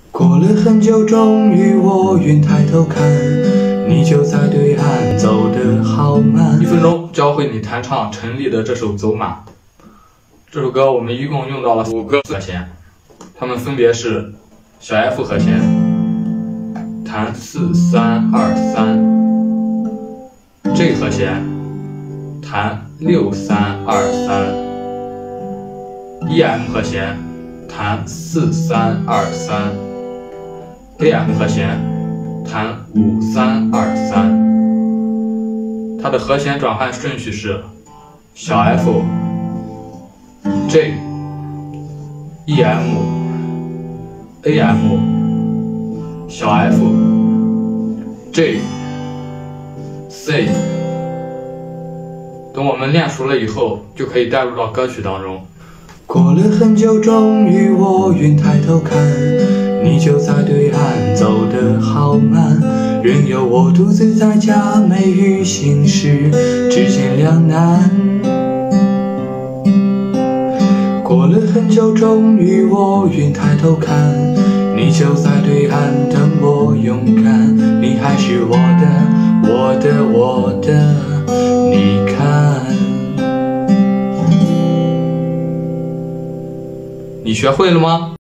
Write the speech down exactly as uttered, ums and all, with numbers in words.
过了很久，终于我愿抬头看，你就在对岸，走得好慢。 一分钟教会你弹唱陈粒的这首《走马》。这首歌我们一共用到了五个和弦，它们分别是小 F 和弦，弹四三二三 ；G 和弦，弹六三二三 ；E M 和弦，弹四三二三 ；A M 和弦，弹五三二三。它的和弦转换顺序是小 F。G、E M、A M、小 F、G、C。等我们练熟了以后，就可以带入到歌曲当中。 过了很久，终于我愿抬头看，你就在对岸，走得好慢。任由我独自在家，没与心事之间两难。过了很久，终于我愿抬头看，你就在对岸，等我勇敢。你还是我的，我的，我的，你看。 你学会了吗？